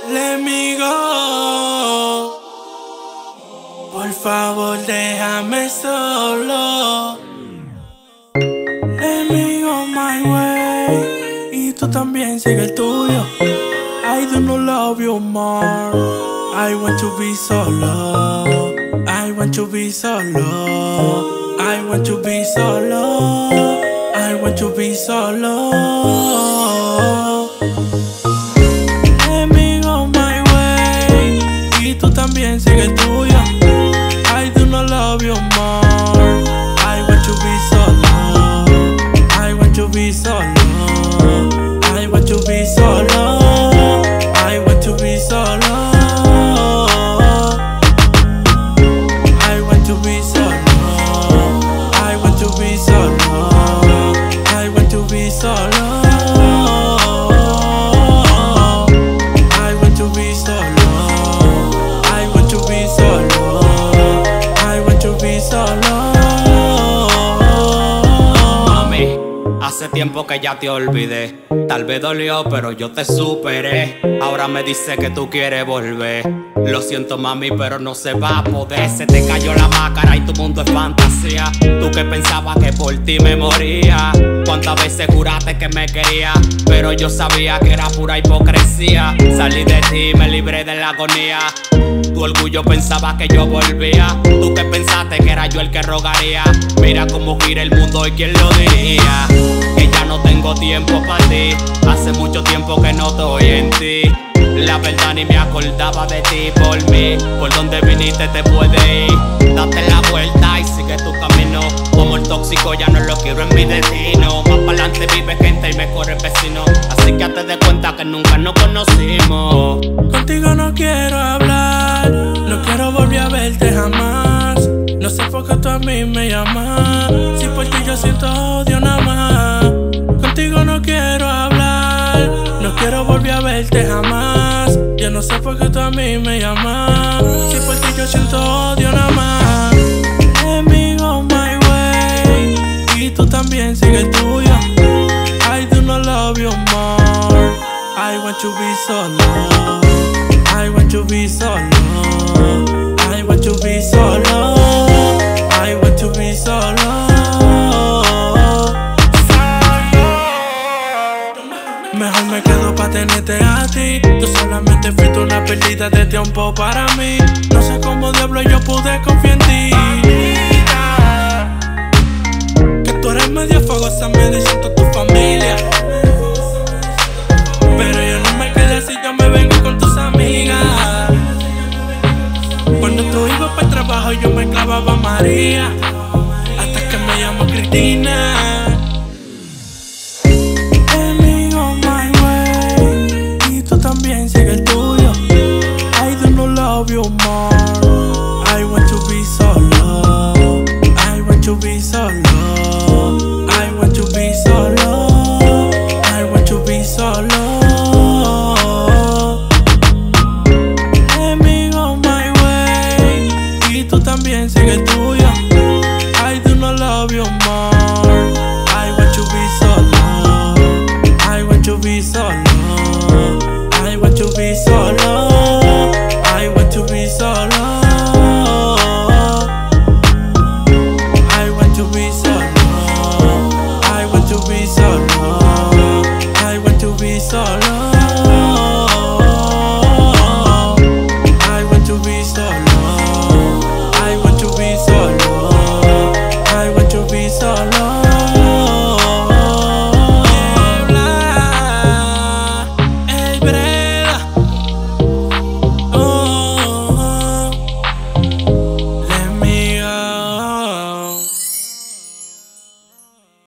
Let me go. Por favor, déjame solo. Let me go my way. Y tú también sigue el tuyo. I do not love you more. I want to be solo. I want to be solo. I want to be solo. I want to be solo. Let me go my way. Y tú también sigue el tuyo. I do not love you more. I want to be solo. I want to be solo. I want to be solo. I want to be solo. I want to be solo. I want to be solo. I want to be solo. I want to be solo. I want to be solo. I want to be solo. Mami, hace tiempo que ya te olvidé. Tal vez dolió, pero yo te superé. Ahora me dice que tú quieres volver. Lo siento, mami, pero no se va a poder. Se te cayó la máscara y tu mundo es fantasía. Tú que pensabas que por ti me moría. Cuántas veces juraste que me querías, pero yo sabía que era pura hipocresía. Salí de ti y me libré de la agonía. Tu orgullo pensaba que yo volvía. Tú que pensaste que era yo el que rogaría. Mira cómo gira el mundo y quién lo diría. Que ya no tengo tiempo para ti. Hace mucho tiempo que no estoy en ti. La verdad ni me acordaba de ti. Por mí, por donde viniste te puedes ir. Date la vuelta y sigue tu camino. Como el tóxico ya no lo quiero en mi destino. Más pa'lante vive gente y me corre el vecino. Así que te des cuenta que nunca nos conocimos. Contigo no quiero hablar. No quiero volver a verte jamás. No sé por qué tú a mí me llamas. Si por ti yo siento odio nada más. Contigo no quiero hablar. No quiero volver a verte jamás. Yo no sé por qué tú a mí me llamas. Si por ti yo siento odio nada más. Let me go my way. Y tú también sigue el tuyo. I do not love you more. I want to be solo. I want to be solo. I want to be solo. I want to be solo. Mejor me quedo pa' tenerte a ti. Tú solamente fuiste una perdida de tiempo para mí. No sé cómo diablo yo pude confiar en ti. Que tú eres medio fogosa, me diciendo tu familia. Pero yo no me quedé así, yo me vengo con tus amigas. Cuando tú ibas para el trabajo yo me clavaba a María. Hasta que me llamó Cristina. Let me go my way. Y tú también sigue el tuyo. I do not love you more. I want to be solo. I want to be solo. I want to be solo. I want to be solo. También sigue el tuyo. I do not love you more. I want to be solo. I want to be solo. I want to be solo.